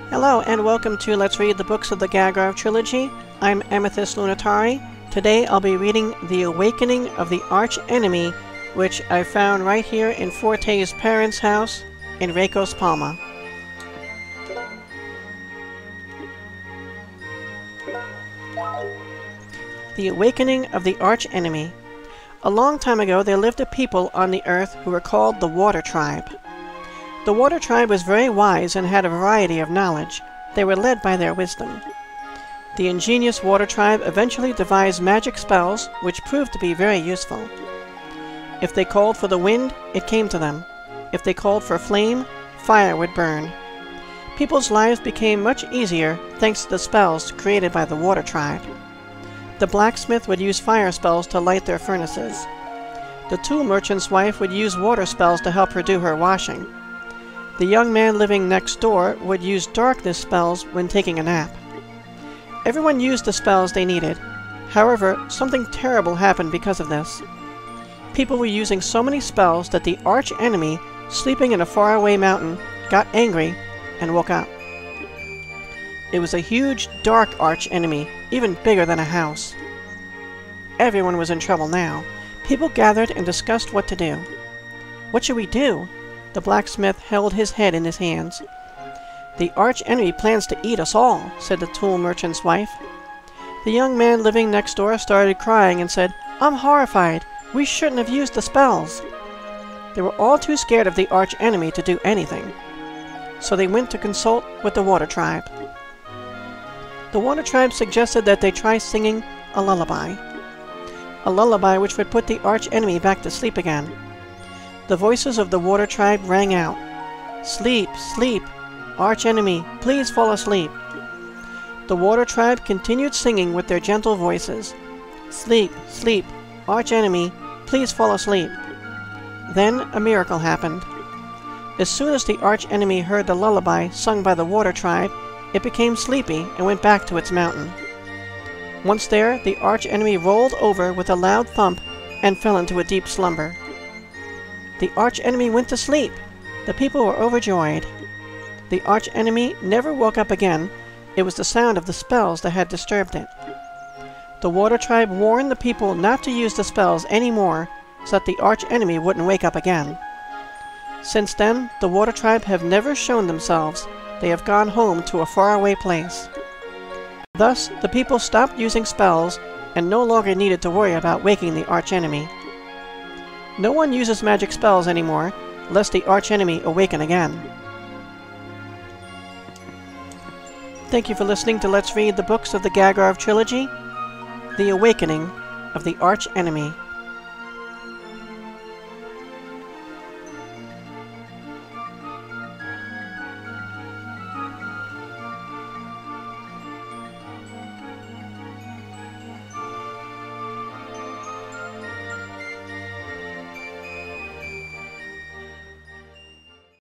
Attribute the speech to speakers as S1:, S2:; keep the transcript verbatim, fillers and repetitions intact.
S1: Hello and welcome to Let's Read the Books of the Gagharv Trilogy. I'm Amethyst Lunatari. Today I'll be reading The Awakening of the Archenemy, which I found right here in Forte's parents' house in Reykos Palma. The Awakening of the Archenemy. A long time ago there lived a people on the earth who were called the Water Tribe. The Water Tribe was very wise and had a variety of knowledge. They were led by their wisdom. The ingenious Water Tribe eventually devised magic spells which proved to be very useful. If they called for the wind, it came to them. If they called for flame, fire would burn. People's lives became much easier thanks to the spells created by the Water Tribe. The blacksmith would use fire spells to light their furnaces. The tool merchant's wife would use water spells to help her do her washing. The young man living next door would use darkness spells when taking a nap. Everyone used the spells they needed. However, something terrible happened because of this. People were using so many spells that the archenemy, sleeping in a faraway mountain, got angry and woke up. It was a huge, dark archenemy, even bigger than a house. Everyone was in trouble now. People gathered and discussed what to do. What should we do? The blacksmith held his head in his hands. The archenemy plans to eat us all, said the tool merchant's wife. The young man living next door started crying and said, I'm horrified. We shouldn't have used the spells. They were all too scared of the archenemy to do anything. So they went to consult with the Water Tribe. The Water Tribe suggested that they try singing a lullaby. A lullaby which would put the archenemy back to sleep again. The voices of the Water Tribe rang out. Sleep, sleep, archenemy, please fall asleep. The Water Tribe continued singing with their gentle voices. Sleep, sleep, archenemy, please fall asleep. Then a miracle happened. As soon as the archenemy heard the lullaby sung by the Water Tribe, it became sleepy and went back to its mountain. Once there, the archenemy rolled over with a loud thump and fell into a deep slumber. The archenemy went to sleep. The people were overjoyed. The archenemy never woke up again. It was the sound of the spells that had disturbed it. The Water Tribe warned the people not to use the spells anymore so that the archenemy wouldn't wake up again. Since then, the Water Tribe have never shown themselves. They have gone home to a faraway place. Thus, the people stopped using spells and no longer needed to worry about waking the archenemy. No one uses magic spells anymore, lest the archenemy awaken again. Thank you for listening to Let's Read the Books of the Gagharv Trilogy, The Awakening of the Archenemy.